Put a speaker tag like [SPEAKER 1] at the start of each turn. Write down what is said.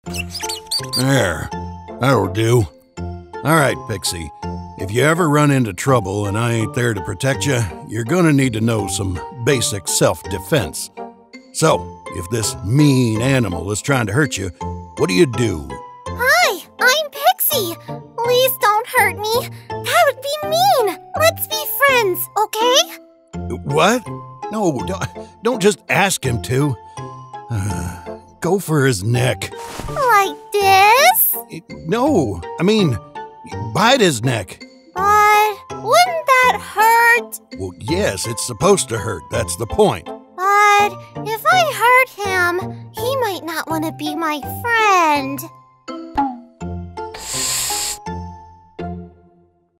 [SPEAKER 1] There. That'll do. All right, Pixie. If you ever run into trouble and I ain't there to protect you, you're gonna need to know some basic self-defense. So, if this mean animal is trying to hurt you, what do you do?
[SPEAKER 2] Hi, I'm Pixie. Please don't hurt me. That would be mean. Let's be friends, okay?
[SPEAKER 1] What? No, don't just ask him to. Go for his neck.
[SPEAKER 2] Like this?
[SPEAKER 1] No, I mean, bite his neck.
[SPEAKER 2] But wouldn't that hurt?
[SPEAKER 1] Well, yes, it's supposed to hurt. That's the point.
[SPEAKER 2] But if I hurt him, he might not want to be my friend.